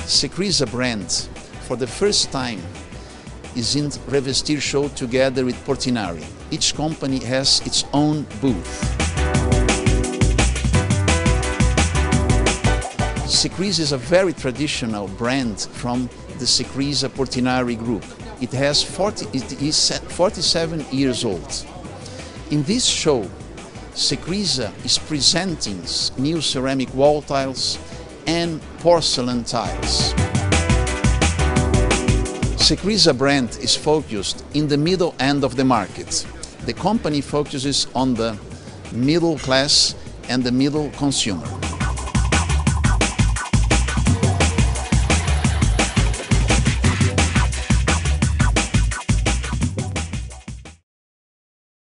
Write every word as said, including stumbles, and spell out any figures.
Secrisa brand, for the first time, is in Revestir show together with Portinari. Each company has its own booth. Secrisa is a very traditional brand from the Secrisa Portinari group. It has forty, it is forty-seven years old. In this show, Secrisa is presenting new ceramic wall tiles and porcelain tiles. Secrisa brand is focused in the middle end of the market. The company focuses on the middle class and the middle consumer.